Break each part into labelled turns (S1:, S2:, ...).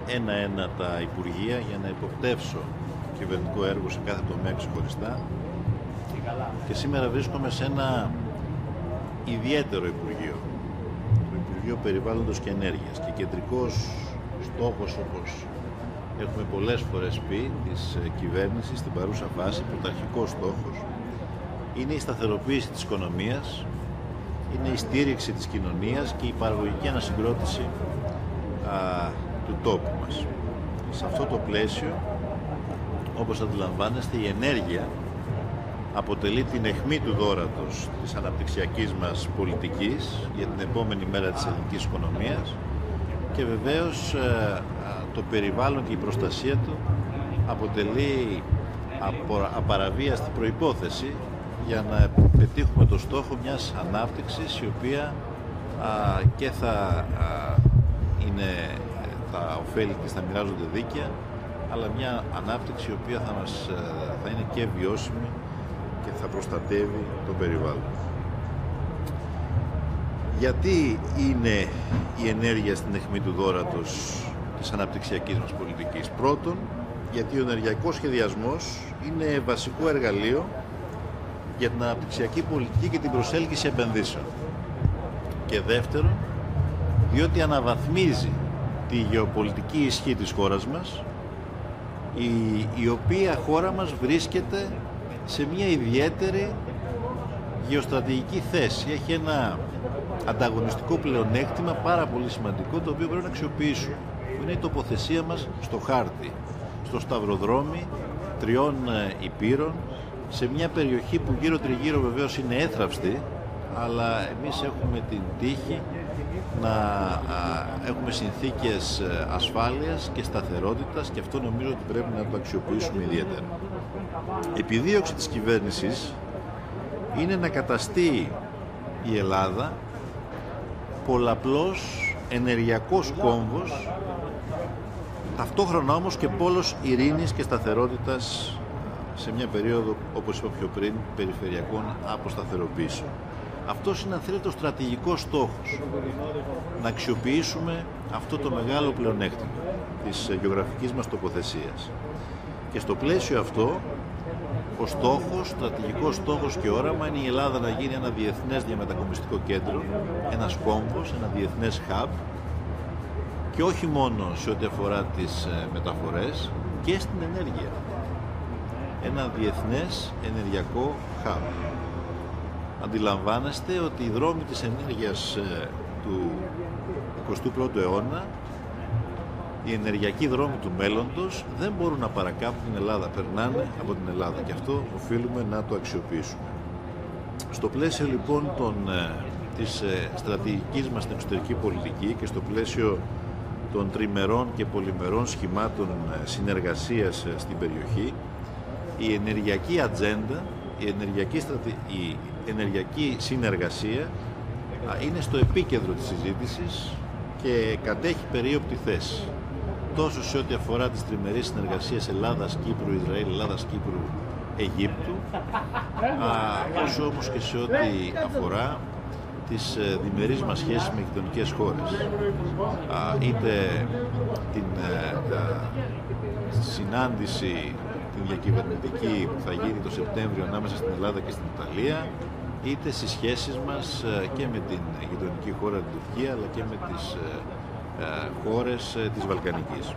S1: ένα-ένα τα Υπουργεία για να υποπτεύσω το κυβερνητικό έργο σε κάθε τομέα ξεχωριστά και σήμερα βρίσκομαι σε ένα ιδιαίτερο Υπουργείο, το Υπουργείο Περιβάλλοντος και Ενέργειας, και κεντρικός στόχος, όπως έχουμε πολλές φορές πει, της κυβέρνησης στην παρούσα φάση, πρωταρχικός στόχος, είναι η σταθεροποίηση της οικονομίας, είναι η στήριξη της κοινωνίας και η παραγωγική ανασυγκρότηση του τόπου μας. Σε αυτό το πλαίσιο, όπως αντιλαμβάνεστε, η ενέργεια αποτελεί την αιχμή του δώρατος της αναπτυξιακής μας πολιτικής για την επόμενη μέρα της ελληνικής οικονομίας και βεβαίως το περιβάλλον και η προστασία του αποτελεί απαραβίαστη προϋπόθεση για να πετύχουμε το στόχο μιας ανάπτυξης η οποία και τα ωφέλη της θα μοιράζονται δίκαια, αλλά μια ανάπτυξη η οποία θα είναι και βιώσιμη και θα προστατεύει το περιβάλλον. Γιατί είναι η ενέργεια στην αιχμή του δώρατος της αναπτυξιακής μας πολιτικής? Πρώτον, γιατί ο ενεργειακός σχεδιασμός είναι βασικό εργαλείο για την αναπτυξιακή πολιτική και την προσέλκυση επενδύσεων. Και δεύτερον, διότι αναβαθμίζει τη γεωπολιτική ισχύ της χώρας μας, η οποία χώρα μας βρίσκεται σε μια ιδιαίτερη γεωστρατηγική θέση. Έχει ένα ανταγωνιστικό πλεονέκτημα πάρα πολύ σημαντικό, το οποίο πρέπει να αξιοποιήσουμε, που είναι η τοποθεσία μας στο χάρτη, στο σταυροδρόμι 3 υπήρων, σε μια περιοχή που γύρω τριγύρω βεβαίως είναι έθραυστη, αλλά εμείς έχουμε την τύχη να έχουμε συνθήκες ασφάλειας και σταθερότητας, και αυτό νομίζω ότι πρέπει να το αξιοποιήσουμε ιδιαίτερα. Επιδίωξη της κυβέρνησης είναι να καταστεί η Ελλάδα πολλαπλός ενεργειακός κόμβος, ταυτόχρονα όμως και πόλος ειρήνης και σταθερότητας σε μια περίοδο, όπως είπα πιο πριν, περιφερειακών αποσταθεροποίησεων. Αυτός είναι, αν θέλετε, ο στρατηγικός στόχος, να αξιοποιήσουμε αυτό το μεγάλο πλεονέκτημα της γεωγραφικής μας τοποθεσίας. Και στο πλαίσιο αυτό, ο στόχος, στρατηγικός στόχος και όραμα είναι η Ελλάδα να γίνει ένα διεθνές διαμετακομιστικό κέντρο, ένας κόμβος, ένα διεθνές hub, και όχι μόνο σε ό,τι αφορά τις μεταφορές, και στην ενέργεια. Ένα διεθνές ενεργειακό hub. Αντιλαμβάνεστε ότι οι δρόμοι της ενέργειας του 21ου αιώνα, οι ενεργειακοί δρόμοι του μέλλοντος, δεν μπορούν να παρακάμπτουν την Ελλάδα, περνάνε από την Ελλάδα, και αυτό οφείλουμε να το αξιοποιήσουμε. Στο πλαίσιο λοιπόν της στρατηγικής μας στην εξωτερική πολιτική και στο πλαίσιο των τριμερών και πολυμερών σχημάτων συνεργασίας στην περιοχή, η ενεργειακή ατζέντα, η ενεργειακή συνεργασία είναι στο επίκεντρο της συζήτησης και κατέχει περίοπτη θέση, τόσο σε ό,τι αφορά τις τριμερείς συνεργασίες Ελλάδας-Κύπρου, Ισραήλ, Ελλάδας-Κύπρου, Αιγύπτου, όσο όμως και σε ό,τι αφορά τις διμερείς μας σχέσεις με γειτονικές χώρες. Είτε την συνάντηση, την διακυβερνητική που θα γίνει το Σεπτέμβριο ανάμεσα στην Ελλάδα και στην Ιταλία, είτε στις σχέσεις μας και με την γειτονική χώρα την Τουρκία, αλλά και με τις χώρες της Βαλκανικής.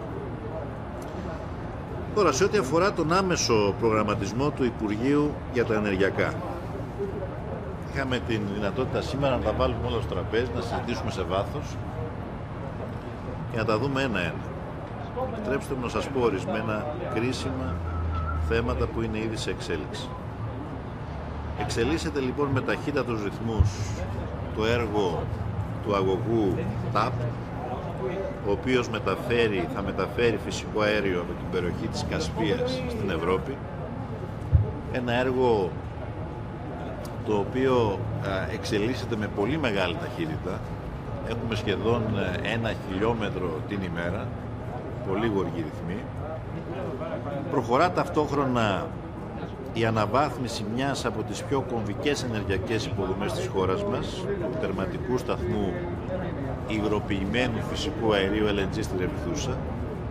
S1: Τώρα, σε ό,τι αφορά τον άμεσο προγραμματισμό του Υπουργείου για τα ενεργειακά, είχαμε την δυνατότητα σήμερα να τα βάλουμε όλα στο τραπέζι, να συζητήσουμε σε βάθος και να τα δούμε ένα-ένα. Επιτρέψτε μου να σας πω ορισμένα κρίσιμα θέματα που είναι ήδη σε εξέλιξη. Εξελίσσεται λοιπόν με ταχύτατους ρυθμούς το έργο του αγωγού TAP, ο οποίος θα μεταφέρει φυσικό αέριο από την περιοχή της Κασπίας στην Ευρώπη. Ένα έργο το οποίο εξελίσσεται με πολύ μεγάλη ταχύτητα. Έχουμε σχεδόν 1 χιλιόμετρο την ημέρα, πολύ γοργοί ρυθμοί. Προχωρά ταυτόχρονα η αναβάθμιση μιας από τις πιο κομβικές ενεργειακές υποδομές της χώρας μας, του τερματικού σταθμού υγροποιημένου φυσικού αερίου LNG στη Ρεβιθούσα,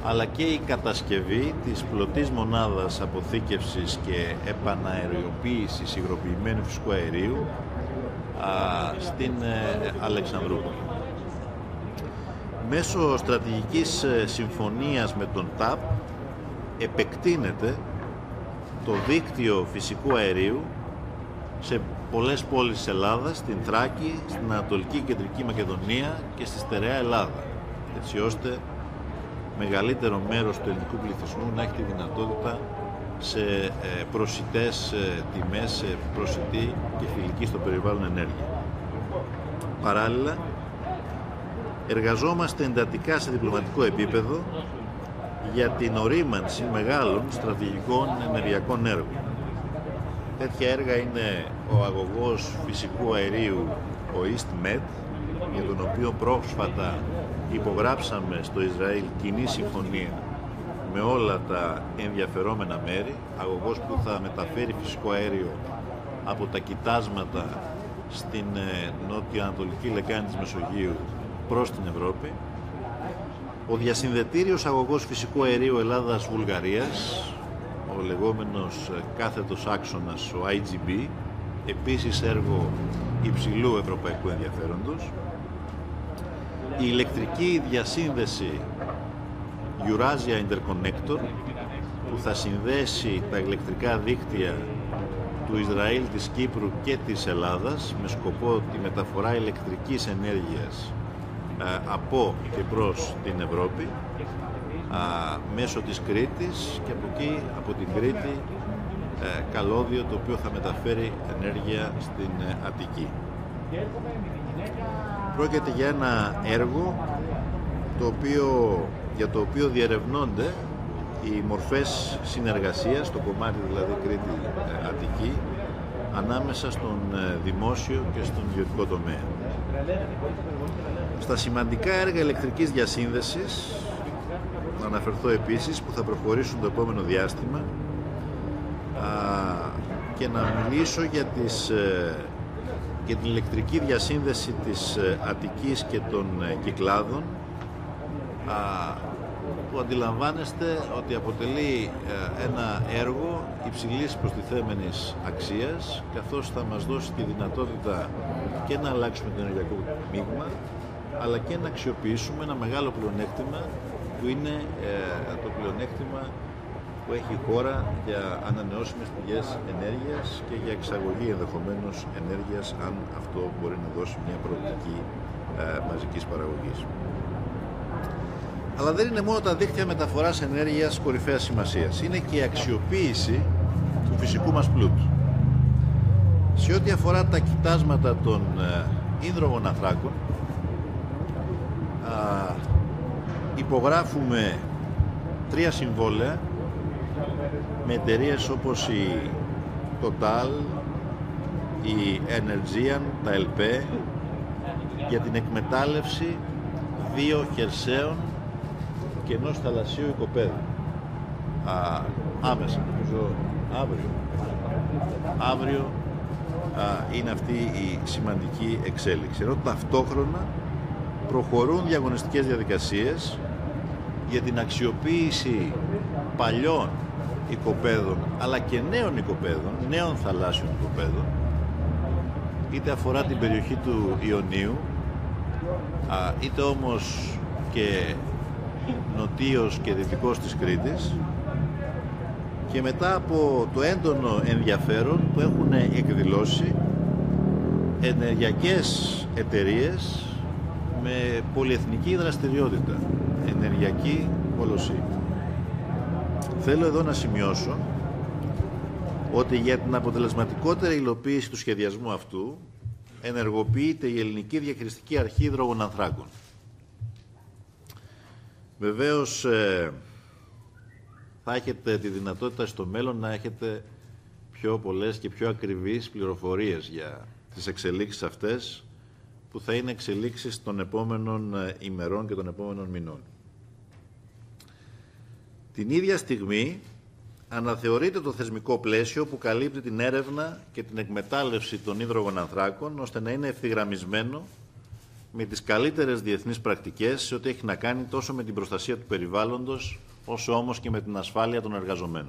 S1: αλλά και η κατασκευή της πλωτής μονάδας αποθήκευσης και επαναεριοποίησης υγροποιημένου φυσικού αερίου στην Αλεξανδρούπολη. Μέσω στρατηγικής συμφωνίας με τον ΤΑΠ επεκτείνεται το δίκτυο φυσικού αερίου σε πολλές πόλεις της Ελλάδας, στην Θράκη, στην Ανατολική και Κεντρική Μακεδονία και στη στερεά Ελλάδα, έτσι ώστε μεγαλύτερο μέρος του ελληνικού πληθυσμού να έχει τη δυνατότητα σε προσιτές τιμές, σε προσιτή και φιλική στο περιβάλλον ενέργεια. Παράλληλα, εργαζόμαστε εντατικά σε διπλωματικό επίπεδο για την ορίμανση μεγάλων στρατηγικών ενεργειακών έργων. Τέτοια έργα είναι ο αγωγός φυσικού αερίου, ο EastMed, για τον οποίο πρόσφατα υπογράψαμε στο Ισραήλ κοινή συμφωνία με όλα τα ενδιαφερόμενα μέρη, αγωγός που θα μεταφέρει φυσικό αέριο από τα κοιτάσματα στην νότιο-ανατολική λεκάνη της Μεσογείου προς την Ευρώπη. Ο διασυνδετήριος αγωγός φυσικού αερίου Ελλάδας-Βουλγαρίας, ο λεγόμενος κάθετος άξονας, ο IGB, επίσης έργο υψηλού ευρωπαϊκού ενδιαφέροντος. Η ηλεκτρική διασύνδεση Eurasia Interconnector, που θα συνδέσει τα ηλεκτρικά δίκτυα του Ισραήλ, της Κύπρου και της Ελλάδας με σκοπό τη μεταφορά ηλεκτρικής ενέργειας από και προς την Ευρώπη μέσω της Κρήτης, και από εκεί, από την Κρήτη, καλώδιο το οποίο θα μεταφέρει ενέργεια στην Αττική. Πρόκειται για ένα έργο για το οποίο διερευνώνται οι μορφές συνεργασίας, το κομμάτι δηλαδή Κρήτη-Αττική, ανάμεσα στον δημόσιο και στον ιδιωτικό τομέα. Στα σημαντικά έργα ηλεκτρικής διασύνδεσης να αναφερθώ επίσης, που θα προχωρήσουν το επόμενο διάστημα, και να μιλήσω για την ηλεκτρική διασύνδεση της Αττικής και των Κυκλάδων, που αντιλαμβάνεστε ότι αποτελεί ένα έργο υψηλής προστιθέμενης αξίας, καθώς θα μας δώσει τη δυνατότητα και να αλλάξουμε το ενεργειακό μείγμα, αλλά και να αξιοποιήσουμε ένα μεγάλο πλεονέκτημα, που είναι το πλεονέκτημα που έχει η χώρα για ανανεώσιμες πηγές ενέργειας και για εξαγωγή ενδεχομένως ενέργειας, αν αυτό μπορεί να δώσει μια προοπτική μαζικής παραγωγής. Αλλά δεν είναι μόνο τα δίκτυα μεταφοράς ενέργειας κορυφαίας σημασίας, είναι και η αξιοποίηση του φυσικού μας πλούτου. Σε ό,τι αφορά τα κοιτάσματα των ύδρογων ανθράκων, υπογράφουμε 3 συμβόλαια με εταιρείες όπως η Total, η Energean, τα ΕΛΠΕ, για την εκμετάλλευση 2 χερσαίων και ενός θαλασσίου οικοπαίδου. Άμεσα, νομίζω αύριο είναι αυτή η σημαντική εξέλιξη. Ενώ ταυτόχρονα προχωρούν διαγωνιστικές διαδικασίες για την αξιοποίηση παλιών οικοπαίδων, αλλά και νέων οικοπαίδων, νέων θαλάσσιων οικοπαίδων, είτε αφορά την περιοχή του Ιωνίου, είτε όμως και νοτίως και δυτικός της Κρήτης, και μετά από το έντονο ενδιαφέρον που έχουν εκδηλώσει ενεργειακές εταιρείες με πολυεθνική δραστηριότητα, ενεργειακή κολοσσή. Θέλω εδώ να σημειώσω ότι για την αποτελεσματικότερη υλοποίηση του σχεδιασμού αυτού ενεργοποιείται η Ελληνική Διαχειριστική Αρχή Υδρογων Ανθράκων. Βεβαίως θα έχετε τη δυνατότητα στο μέλλον να έχετε πιο πολλές και πιο ακριβείς πληροφορίες για τις εξελίξεις αυτές, που θα είναι εξελίξεις των επόμενων ημερών και των επόμενων μηνών. Την ίδια στιγμή αναθεωρείται το θεσμικό πλαίσιο που καλύπτει την έρευνα και την εκμετάλλευση των ύδρογων ανθράκων, ώστε να είναι ευθυγραμμισμένο με τις καλύτερες διεθνείς πρακτικές σε ό,τι έχει να κάνει τόσο με την προστασία του περιβάλλοντος, όσο όμως και με την ασφάλεια των εργαζομένων.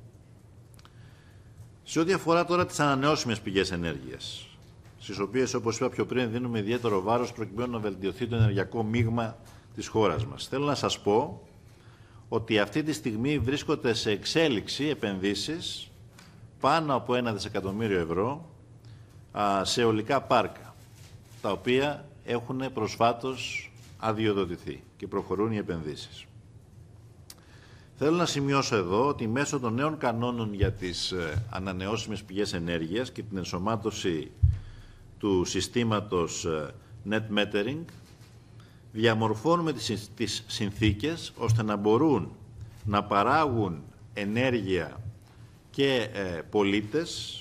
S1: Σε ό,τι αφορά τώρα τις ανανεώσιμες πηγές ενέργειας, στις οποίες, όπως είπα πιο πριν, δίνουμε ιδιαίτερο βάρος προκειμένου να βελτιωθεί το ενεργειακό μείγμα της χώρας μας. Θέλω να σας πω ότι αυτή τη στιγμή βρίσκονται σε εξέλιξη επενδύσεις πάνω από 1 δισεκατομμύριο ευρώ σε αιωλικά πάρκα, τα οποία έχουν προσφάτως αδειοδοτηθεί και προχωρούν οι επενδύσεις. Θέλω να σημειώσω εδώ ότι μέσω των νέων κανόνων για τις ανανεώσιμες πηγές ενέργειας και την ενσωμάτωση του συστήματος Net Metering διαμορφώνουμε τις συνθήκες ώστε να μπορούν να παράγουν ενέργεια και πολίτες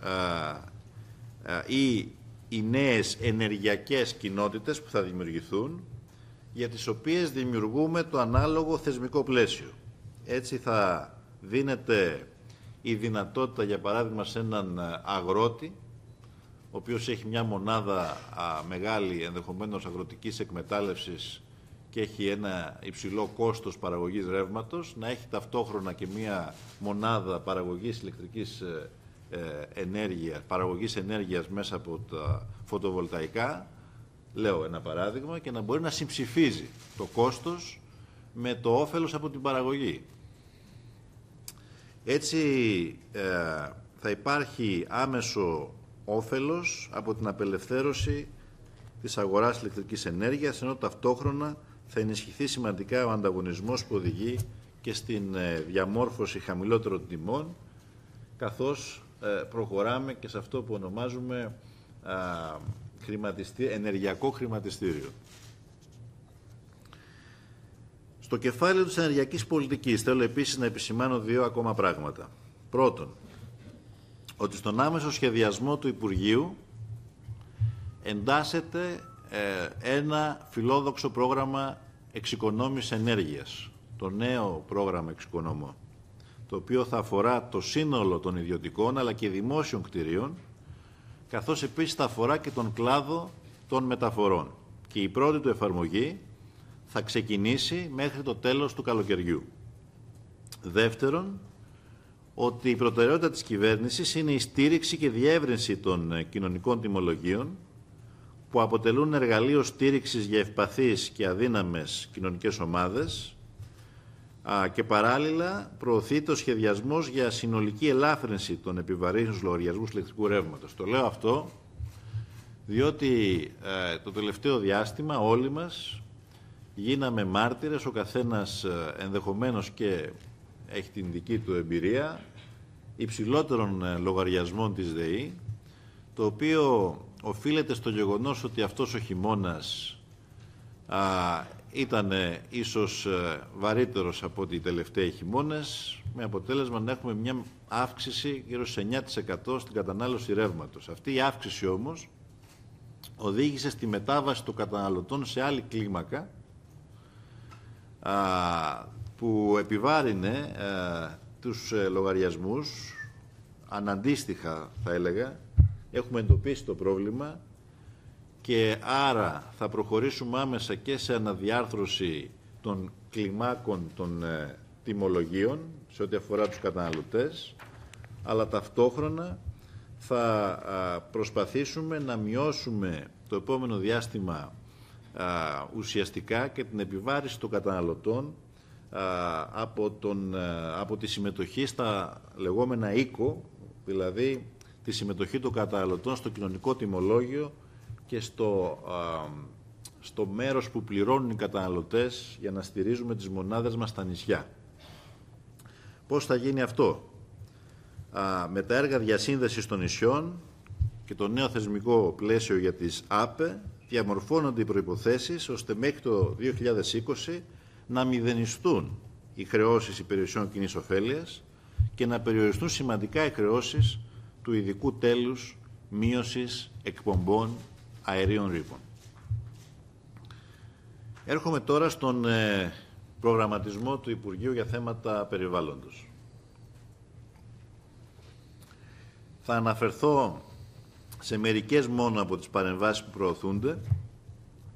S1: ή οι νέες ενεργειακές κοινότητες που θα δημιουργηθούν, για τις οποίες δημιουργούμε το ανάλογο θεσμικό πλαίσιο. Έτσι θα δίνεται η δυνατότητα, για παράδειγμα, σε έναν αγρότη, ο οποίος έχει μια μονάδα μεγάλη, ενδεχομένως αγροτικής εκμετάλλευσης και έχει ένα υψηλό κόστος παραγωγής ρεύματος, να έχει ταυτόχρονα και μια μονάδα παραγωγής ηλεκτρικής ενέργειας, παραγωγής ενέργειας μέσα από τα φωτοβολταϊκά, λέω ένα παράδειγμα, και να μπορεί να συμψηφίζει το κόστος με το όφελος από την παραγωγή. Έτσι θα υπάρχει άμεσο όφελος από την απελευθέρωση της αγοράς ηλεκτρικής ενέργειας, ενώ ταυτόχρονα θα ενισχυθεί σημαντικά ο ανταγωνισμός που οδηγεί και στην διαμόρφωση χαμηλότερων τιμών, καθώς προχωράμε και σε αυτό που ονομάζουμε ενεργειακό χρηματιστήριο. Στο κεφάλαιο της ενεργειακής πολιτικής θέλω επίσης να επισημάνω 2 ακόμα πράγματα. Πρώτον, ότι στον άμεσο σχεδιασμό του Υπουργείου εντάσσεται ένα φιλόδοξο πρόγραμμα εξοικονόμησης ενέργειας, το νέο πρόγραμμα εξοικονόμων, το οποίο θα αφορά το σύνολο των ιδιωτικών αλλά και δημόσιων κτηρίων, καθώς επίσης θα αφορά και τον κλάδο των μεταφορών. Και η πρώτη του εφαρμογή θα ξεκινήσει μέχρι το τέλος του καλοκαιριού. Δεύτερον, ότι η προτεραιότητα της κυβέρνησης είναι η στήριξη και διεύρυνση των κοινωνικών τιμολογίων, που αποτελούν εργαλείο στήριξης για ευπαθείς και αδύναμες κοινωνικές ομάδες, και παράλληλα προωθείται ο σχεδιασμός για συνολική ελάφρυνση των επιβαρύνσεων στους λογαριασμούς ηλεκτρικού ρεύματος. Το λέω αυτό διότι το τελευταίο διάστημα όλοι μας γίναμε μάρτυρες, ο καθένας ενδεχομένως και έχει την δική του εμπειρία, υψηλότερων λογαριασμών της ΔΕΗ, το οποίο οφείλεται στο γεγονός ότι αυτός ο χειμώνας ήταν ίσως βαρύτερος από ό,τι οι τελευταίοι χειμώνες, με αποτέλεσμα να έχουμε μια αύξηση γύρω στο 9% στην κατανάλωση ρεύματος. Αυτή η αύξηση όμως οδήγησε στη μετάβαση των καταναλωτών σε άλλη κλίμακα, που επιβάρυνε τους λογαριασμούς αναντίστοιχα, θα έλεγα. Έχουμε εντοπίσει το πρόβλημα και άρα θα προχωρήσουμε άμεσα και σε αναδιάρθρωση των κλιμάκων των τιμολογίων σε ό,τι αφορά τους καταναλωτές, αλλά ταυτόχρονα θα προσπαθήσουμε να μειώσουμε το επόμενο διάστημα ουσιαστικά και την επιβάρηση των καταναλωτών από τη συμμετοχή στα λεγόμενα οίκο, δηλαδή τη συμμετοχή των καταναλωτών στο κοινωνικό τιμολόγιο και στο μέρος που πληρώνουν οι καταναλωτές για να στηρίζουμε τις μονάδες μας στα νησιά. Πώς θα γίνει αυτό? Με τα έργα διασύνδεσης των νησιών και το νέο θεσμικό πλαίσιο για τις ΑΠΕ διαμορφώνονται οι προϋποθέσεις ώστε μέχρι το 2020 να μηδενιστούν οι χρεώσεις υπηρεσιών κοινής ωφέλειας και να περιοριστούν σημαντικά οι χρεώσεις του ειδικού τέλους μείωσης εκπομπών αερίων ρήπων. Έρχομαι τώρα στον προγραμματισμό του Υπουργείου για θέματα περιβάλλοντος. Θα αναφερθώ σε μερικές μόνο από τις παρεμβάσεις που προωθούνται,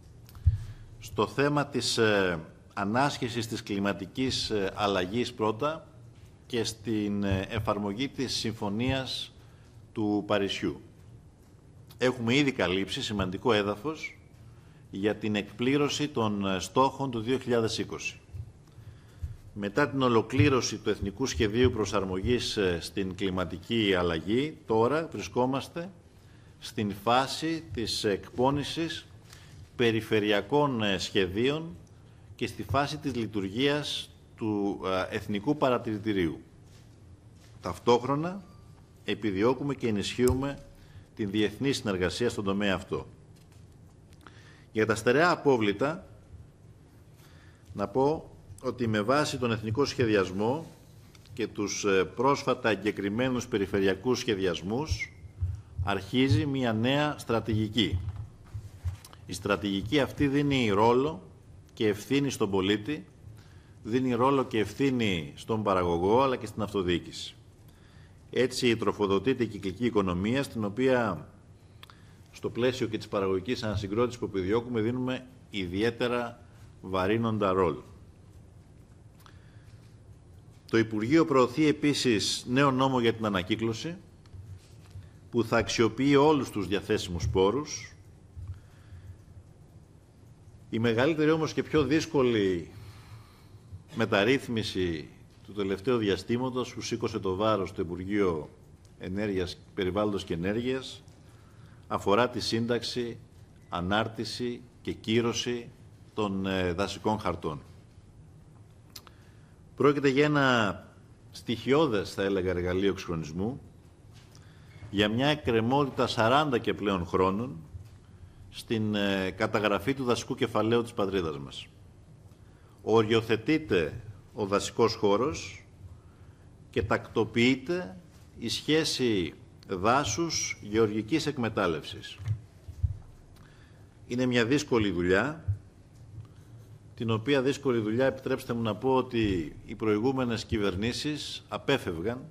S1: στο θέμα της ανάσχεσης της κλιματικής αλλαγής πρώτα και στην εφαρμογή της Συμφωνίας του Παρισιού. Έχουμε ήδη καλύψει σημαντικό έδαφος για την εκπλήρωση των στόχων του 2020. Μετά την ολοκλήρωση του Εθνικού Σχεδίου Προσαρμογής στην κλιματική αλλαγή, τώρα βρισκόμαστε στην φάση της εκπόνησης περιφερειακών σχεδίων και στη φάση της λειτουργίας του Εθνικού Παρατηρητηρίου. Ταυτόχρονα επιδιώκουμε και ενισχύουμε την διεθνή συνεργασία στον τομέα αυτό. Για τα στερεά απόβλητα, να πω ότι με βάση τον εθνικό σχεδιασμό και τους πρόσφατα εγκεκριμένους περιφερειακούς σχεδιασμούς αρχίζει μια νέα στρατηγική. Η στρατηγική αυτή δίνει ρόλο και ευθύνη στον πολίτη, δίνει ρόλο και ευθύνη στον παραγωγό αλλά και στην αυτοδιοίκηση. Έτσι τροφοδοτείται η κυκλική οικονομία, στην οποία στο πλαίσιο και της παραγωγικής ανασυγκρότησης που επιδιώκουμε δίνουμε ιδιαίτερα βαρύνοντα ρόλο. Το Υπουργείο προωθεί επίσης νέο νόμο για την ανακύκλωση, που θα αξιοποιεί όλους τους διαθέσιμους πόρους. Η μεγαλύτερη όμως και πιο δύσκολη μεταρρύθμιση του τελευταίου διαστήματος που σήκωσε το βάρος στο Υπουργείο Περιβάλλοντος και Ενέργειας αφορά τη σύνταξη, ανάρτηση και κύρωση των δασικών χαρτών. Πρόκειται για ένα στοιχειώδες, θα έλεγα, εργαλείο εξυγχρονισμού, για μια εκκρεμότητα 40 και πλέον χρόνων στην καταγραφή του δασικού κεφαλαίου της πατρίδας μας. Οριοθετείται ο δασικός χώρος και τακτοποιείται η σχέση δάσους γεωργικής εκμετάλλευσης. Είναι μια δύσκολη δουλειά, την οποία δύσκολη δουλειά, επιτρέψτε μου να πω ότι οι προηγούμενες κυβερνήσεις απέφευγαν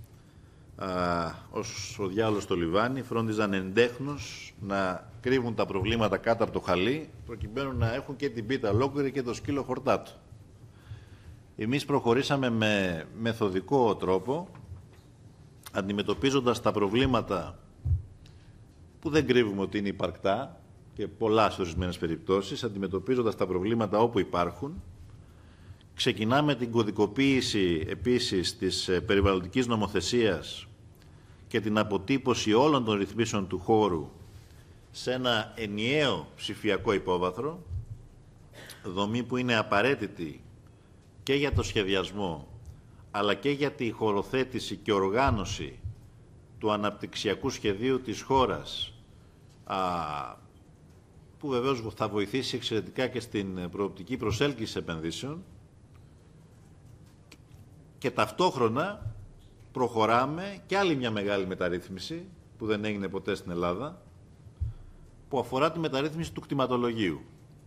S1: ως ο διάολος στο λιβάνι, φρόντιζαν εντέχνως να κρύβουν τα προβλήματα κάτω από το χαλί, προκειμένου να έχουν και την πίτα ολόκληρη και το σκύλο χορτάτο. Εμείς προχωρήσαμε με μεθοδικό τρόπο, αντιμετωπίζοντας τα προβλήματα που δεν κρύβουμε ότι είναι υπαρκτά και πολλά σε ορισμένες περιπτώσεις, αντιμετωπίζοντας τα προβλήματα όπου υπάρχουν. Ξεκινάμε την κωδικοποίηση επίσης της περιβαλλοντικής νομοθεσίας και την αποτύπωση όλων των ρυθμίσεων του χώρου σε ένα ενιαίο ψηφιακό υπόβαθρο, δομή που είναι απαραίτητη και για το σχεδιασμό, αλλά και για τη χωροθέτηση και οργάνωση του αναπτυξιακού σχεδίου της χώρας, που βεβαίως θα βοηθήσει εξαιρετικά και στην προοπτική προσέλκυση επενδύσεων, και ταυτόχρονα προχωράμε και άλλη μια μεγάλη μεταρρύθμιση που δεν έγινε ποτέ στην Ελλάδα, που αφορά τη μεταρρύθμιση του κτηματολογίου.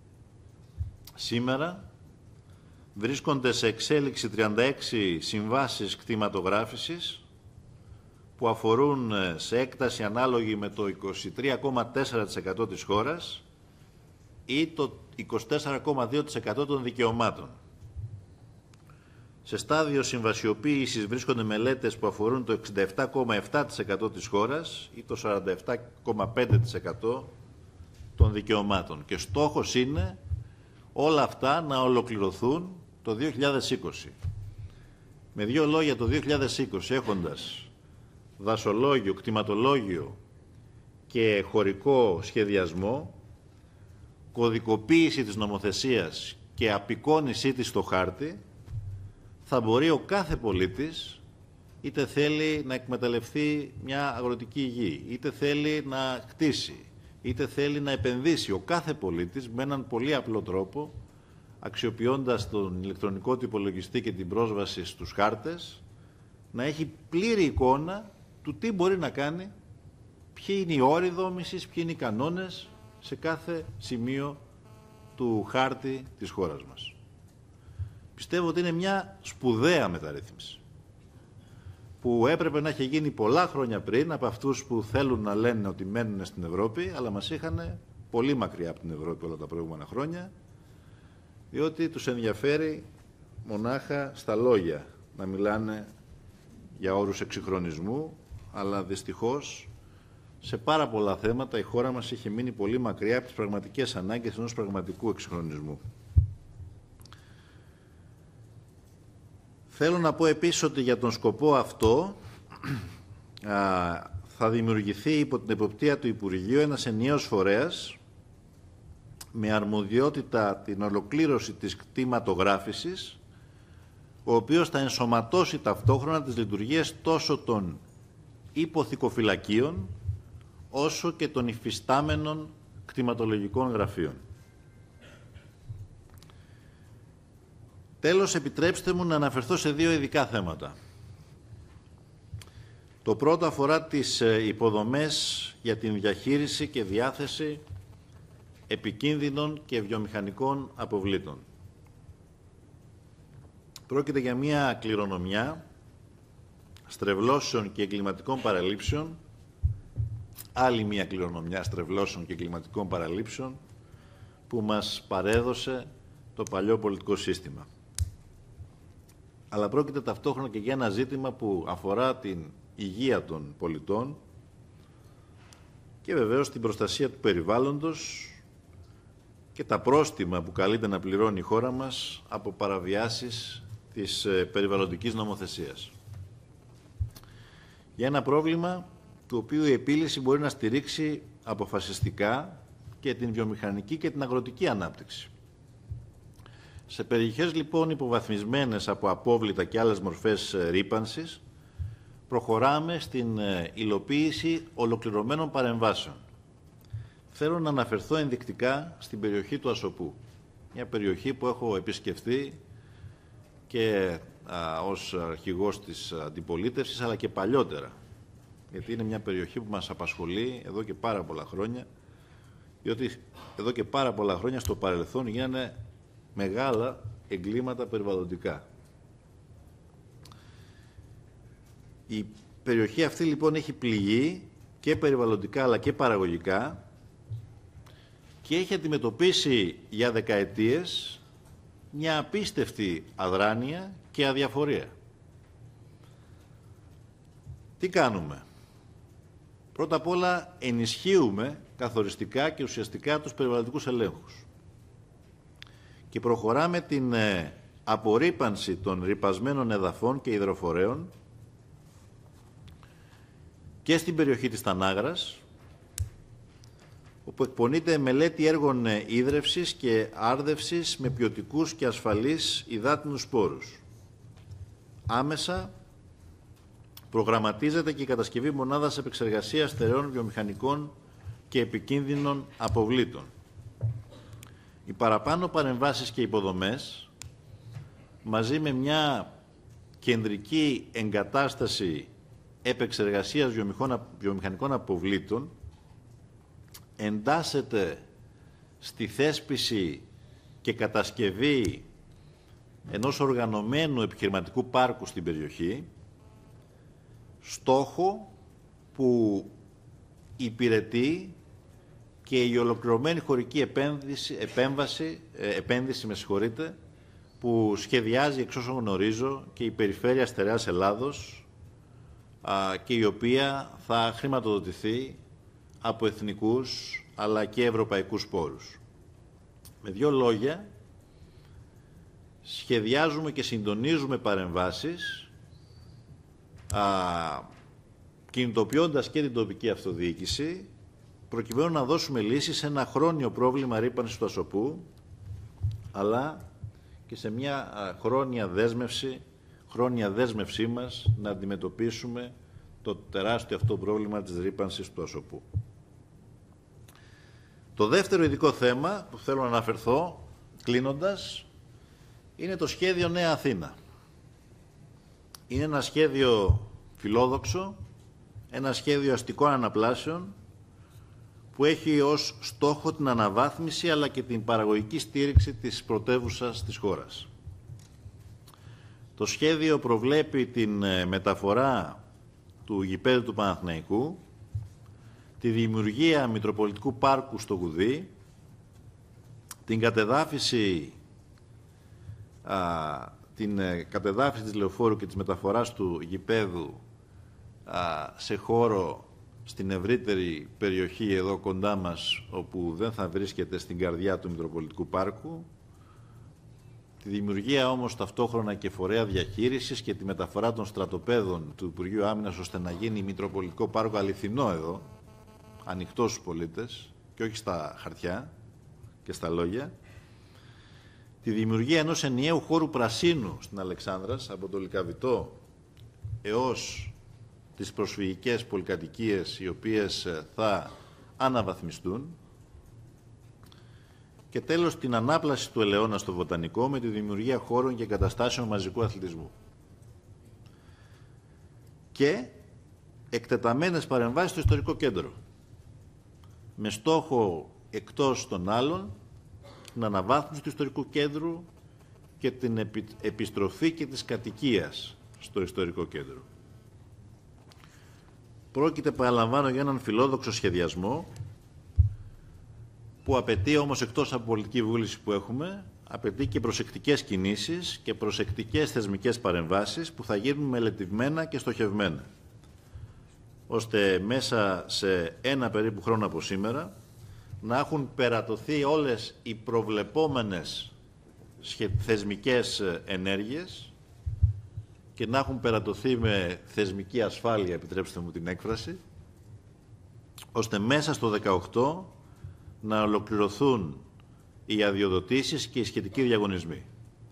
S1: Σήμερα βρίσκονται σε εξέλιξη 36 συμβάσεις κτηματογράφησης που αφορούν σε έκταση ανάλογη με το 23,4% της χώρας ή το 24,2% των δικαιωμάτων. Σε στάδιο συμβασιοποίησης βρίσκονται μελέτες που αφορούν το 67,7% της χώρας ή το 47,5% των δικαιωμάτων. Και στόχος είναι όλα αυτά να ολοκληρωθούν το 2020. Με δύο λόγια, το 2020 έχοντας δασολόγιο, κτηματολόγιο και χωρικό σχεδιασμό, κωδικοποίηση της νομοθεσίας και απεικόνισή της στο χάρτη, θα μπορεί ο κάθε πολίτης, είτε θέλει να εκμεταλλευτεί μια αγροτική γη, είτε θέλει να χτίσει, είτε θέλει να επενδύσει, ο κάθε πολίτης με έναν πολύ απλό τρόπο, αξιοποιώντας τον ηλεκτρονικό του υπολογιστή και την πρόσβαση στους χάρτες, να έχει πλήρη εικόνα του τι μπορεί να κάνει, ποιοι είναι οι όροι δόμησης, ποιοι είναι οι κανόνες σε κάθε σημείο του χάρτη της χώρας μας. Πιστεύω ότι είναι μια σπουδαία μεταρρύθμιση που έπρεπε να έχει γίνει πολλά χρόνια πριν από αυτούς που θέλουν να λένε ότι μένουν στην Ευρώπη, αλλά μας είχαν πολύ μακριά από την Ευρώπη όλα τα προηγούμενα χρόνια διότι τους ενδιαφέρει μονάχα στα λόγια να μιλάνε για όρους εξυγχρονισμού, αλλά δυστυχώς σε πάρα πολλά θέματα η χώρα μας είχε μείνει πολύ μακριά από τις πραγματικές ανάγκες ενός πραγματικού εξυγχρονισμού. Θέλω να πω επίσης ότι για τον σκοπό αυτό θα δημιουργηθεί υπό την εποπτεία του Υπουργείου ένας ενιαίος φορέας με αρμοδιότητα την ολοκλήρωση της κτηματογράφησης, ο οποίος θα ενσωματώσει ταυτόχρονα τις λειτουργίες τόσο των υποθηκοφυλακίων όσο και των υφιστάμενων κτηματολογικών γραφείων. Τέλος, επιτρέψτε μου να αναφερθώ σε δύο ειδικά θέματα. Το πρώτο αφορά τις υποδομές για την διαχείριση και διάθεση επικίνδυνων και βιομηχανικών αποβλήτων. Πρόκειται για μια κληρονομιά στρεβλώσεων και εγκληματικών παραλήψεων, άλλη μια κληρονομιά στρεβλώσεων και εγκληματικών παραλήψεων που μας παρέδωσε το παλιό πολιτικό σύστημα. Αλλά πρόκειται ταυτόχρονα και για ένα ζήτημα που αφορά την υγεία των πολιτών και βεβαίως την προστασία του περιβάλλοντος και τα πρόστιμα που καλείται να πληρώνει η χώρα μας από παραβιάσεις της περιβαλλοντικής νομοθεσίας. Για ένα πρόβλημα του οποίου η επίλυση μπορεί να στηρίξει αποφασιστικά και την βιομηχανική και την αγροτική ανάπτυξη. Σε περιοχές λοιπόν υποβαθμισμένες από απόβλητα και άλλες μορφές ρύπανσης, προχωράμε στην υλοποίηση ολοκληρωμένων παρεμβάσεων. Θέλω να αναφερθώ ενδεικτικά στην περιοχή του Ασοπού. Μια περιοχή που έχω επισκεφτεί και ως αρχηγός της αντιπολίτευσης, αλλά και παλιότερα. Γιατί είναι μια περιοχή που μας απασχολεί εδώ και πάρα πολλά χρόνια, διότι εδώ και πάρα πολλά χρόνια στο παρελθόν γίνανε μεγάλα εγκλήματα περιβαλλοντικά. Η περιοχή αυτή λοιπόν έχει πληγεί και περιβαλλοντικά αλλά και παραγωγικά και έχει αντιμετωπίσει για δεκαετίες μια απίστευτη αδράνεια και αδιαφορία. Τι κάνουμε? Πρώτα απ' όλα ενισχύουμε καθοριστικά και ουσιαστικά τους περιβαλλοντικούς ελέγχους και προχωράμε την απορρίπανση των ρυπασμένων εδαφών και υδροφορέων και στην περιοχή της Τανάγρας, όπου εκπονείται μελέτη έργων ίδρευσης και άρδευσης με ποιοτικούς και ασφαλείς υδάτινους σπόρους. Άμεσα προγραμματίζεται και η κατασκευή μονάδας επεξεργασίας στερεών βιομηχανικών και επικίνδυνων αποβλήτων. Οι παραπάνω παρεμβάσεις και υποδομές, μαζί με μια κεντρική εγκατάσταση επεξεργασίας βιομηχανικών αποβλήτων, εντάσσεται στη θέσπιση και κατασκευή ενός οργανωμένου επιχειρηματικού πάρκου στην περιοχή, στόχο που υπηρετεί και η ολοκληρωμένη χωρική επένδυση που σχεδιάζει, εξ όσων γνωρίζω, και η Περιφέρεια Στερεάς Ελλάδος και η οποία θα χρηματοδοτηθεί από εθνικούς αλλά και ευρωπαϊκούς πόρους. Με δύο λόγια, σχεδιάζουμε και συντονίζουμε παρεμβάσεις κινητοποιώντας και την τοπική αυτοδιοίκηση προκειμένου να δώσουμε λύση σε ένα χρόνιο πρόβλημα ρύπανσης του Ασοπού, αλλά και σε μια χρόνια δέσμευσή μας να αντιμετωπίσουμε το τεράστιο αυτό πρόβλημα της ρύπανσης του Ασοπού. Το δεύτερο ειδικό θέμα που θέλω να αναφερθώ, κλείνοντας, είναι το σχέδιο Νέα Αθήνα. Είναι ένα σχέδιο φιλόδοξο, ένα σχέδιο αστικών αναπλάσεων που έχει ως στόχο την αναβάθμιση αλλά και την παραγωγική στήριξη της πρωτεύουσας της χώρας. Το σχέδιο προβλέπει την μεταφορά του γηπέδου του Παναθηναϊκού, τη δημιουργία Μητροπολιτικού Πάρκου στο Γουδί, την κατεδάφιση την κατεδάφιση της λεωφόρου και της μεταφοράς του γηπέδου σε χώρο στην ευρύτερη περιοχή εδώ κοντά μας, όπου δεν θα βρίσκεται στην καρδιά του Μητροπολιτικού Πάρκου, τη δημιουργία όμως ταυτόχρονα και φορέα διαχείρισης και τη μεταφορά των στρατοπέδων του Υπουργείου Άμυνας, ώστε να γίνει Μητροπολιτικό Πάρκο αληθινό εδώ, ανοιχτό στους πολίτες και όχι στα χαρτιά και στα λόγια, τη δημιουργία ενός ενιαίου χώρου πρασίνου στην Αλεξάνδρας, από το Λυκαβητό έως τις προσφυγικές πολυκατοικίες, οι οποίες θα αναβαθμιστούν, και τέλος την ανάπλαση του Ελαιώνα στο Βοτανικό με τη δημιουργία χώρων και εγκαταστάσεων μαζικού αθλητισμού. Και εκτεταμένες παρεμβάσεις στο ιστορικό κέντρο, με στόχο εκτός των άλλων την αναβάθμιση του ιστορικού κέντρου και την επιστροφή και της κατοικίας στο ιστορικό κέντρο. Πρόκειται, παραλαμβάνω, για έναν φιλόδοξο σχεδιασμό που απαιτεί όμως, εκτός από πολιτική βούληση που έχουμε, απαιτεί και προσεκτικές κινήσεις και προσεκτικές θεσμικές παρεμβάσεις που θα γίνουν μελετημένα και στοχευμένα, ώστε μέσα σε ένα περίπου χρόνο από σήμερα να έχουν περατωθεί όλες οι προβλεπόμενες θεσμικές ενέργειες και να έχουν περατωθεί με θεσμική ασφάλεια, επιτρέψτε μου την έκφραση, ώστε μέσα στο 2018 να ολοκληρωθούν οι αδειοδοτήσεις και οι σχετικοί διαγωνισμοί.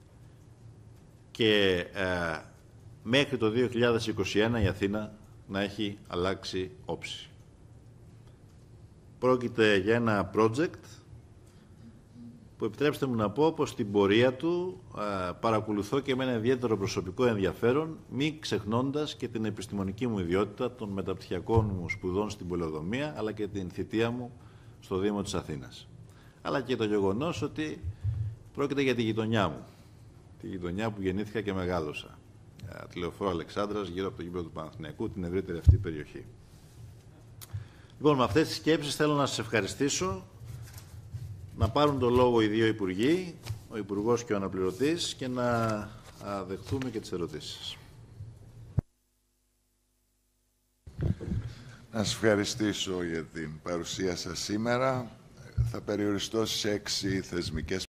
S1: Και μέχρι το 2021 η Αθήνα να έχει αλλάξει όψη. Πρόκειται για ένα project που, επιτρέψτε μου να πω, πως στην πορεία του παρακολουθώ και με ένα ιδιαίτερο προσωπικό ενδιαφέρον, μη ξεχνώντας και την επιστημονική μου ιδιότητα των μεταπτυχιακών μου σπουδών στην πολεοδομία, αλλά και την θητεία μου στο Δήμο της Αθήνας. Αλλά και το γεγονός ότι πρόκειται για τη γειτονιά μου, τη γειτονιά που γεννήθηκα και μεγάλωσα, τη λεωφόρο Αλεξάνδρας, γύρω από το γήπεδο του Παναθηναϊκού, την ευρύτερη αυτή περιοχή. Λοιπόν, με αυτές τις σκέψεις θέλω να σας ευχαριστήσω, να πάρουν το λόγο οι δύο υπουργοί, ο Υπουργός και ο Αναπληρωτής, και να δεχτούμε και τις ερωτήσεις.
S2: Να σας ευχαριστήσω για την παρουσία σας σήμερα. Θα περιοριστώ στις 6 θεσμικές